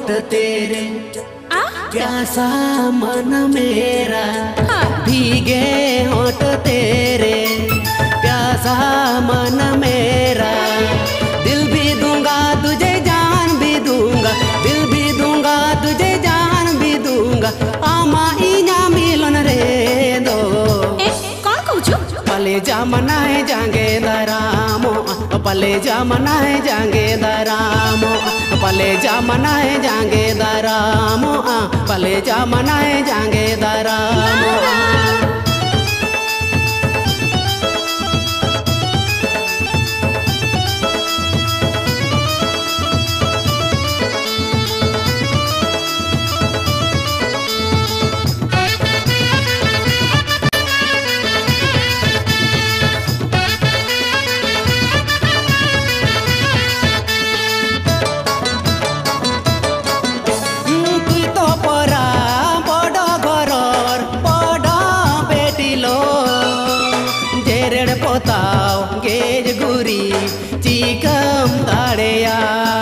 होठ तेरे प्यासा मन मेरा, भीगे होठ तेरे प्यासा मन मेरा। दिल भी दूंगा तुझे जान भी दूंगा, दिल भी दूंगा तुझे जान भी दूंगा। आमा इना मिलन रे दो पले जामना है जांगे दरामो, पले जामना है जांगे दरामो, पले जामना है जांगे दरामो, पले जामना है जांगे दरामो। गेज गुरी चिकम दाड़ेया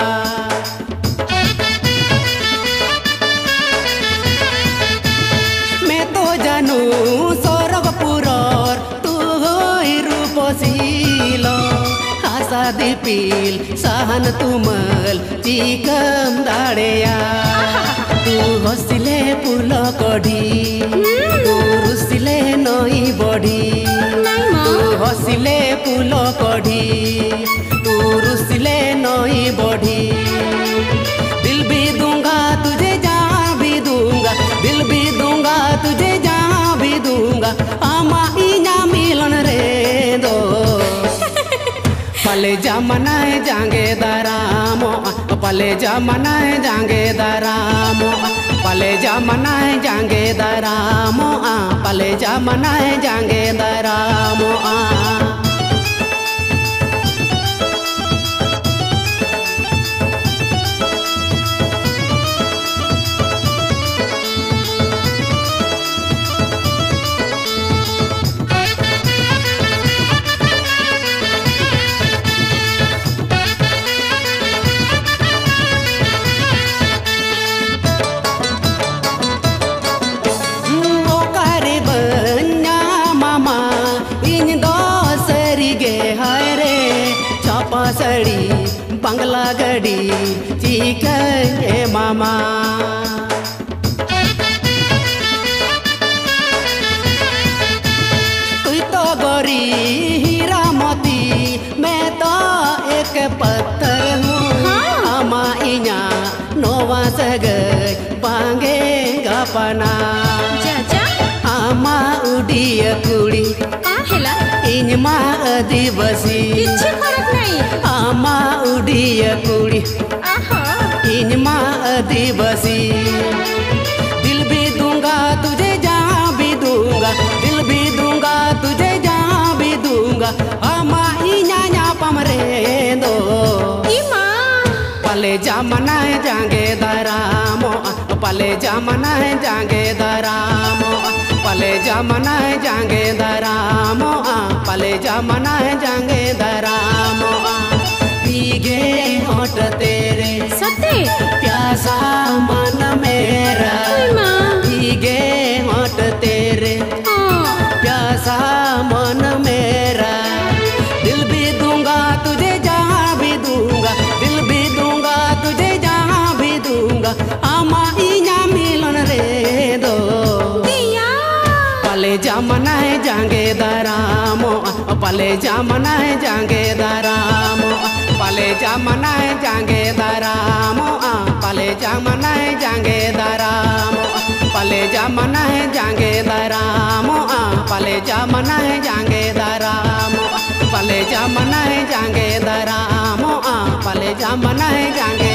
मैं तो जानू स्वर्गपुरर तू रूपसीलो। आशा दीपिल सहन तुमल चिकम दाड़ेया। तू हसिले फूल कढ़ी, तू रुसिले नई बढ़ी। हसिले फूल कढ़ी, तू रुसिले नई बढ़ी। दिल भी दूंगा तुझे जहाँ भी दूंगा, दिल भी दूंगा तुझे जहाँ भी दूंगा। आमा इना मिलन रे दो पले जामना है जांगे दरामो, पले जामना है जांगे दरामो, पले जामना है जांगे दरामो, पले जामना है जांगे दरामो। सड़ी बंगला गड़ी चिकन मामा। तू तो गोरी हीरा मोती, मैं तो एक पत्थर हूँ। आमा इना नोवा सगै बांगे गपना। आमा उड़िया कुड़ी इनमा आदिवासी। आमा उड़िया कुड़ी इनमा आदिवासी। दिल भी दूंगा तुझे जहाँ भी दूंगा, दिल भी दूंगा तुझे जहाँ भी दूंगा। आमा इना पमरे दो पले जामना है जांगे दरामो, पले जामना है जांगे दरामो, पले जामना है जांगे दरामो, पले जामना है जांगे दरामो। भीगे होठ तेरे प्यासा मन मेरा, भीगे होठ तेरे प्यासा मन मेरा। दिल भी दूंगा तुझे जहाँ भी दूंगा, दिल भी दूंगा तुझे जहाँ भी दूंगा। आमा इना मिलन रे दो पले जामना है जांगे दरामो, पले जामना है जांगे दरामो, पले जामना है जांगे दरामो, पले जामना है जांगे दरामो, पले जामना है जांगे दरामो, पले जामना है जांगे दरामो, पले जामना है जांगे दरामो, पले जामना है जांगे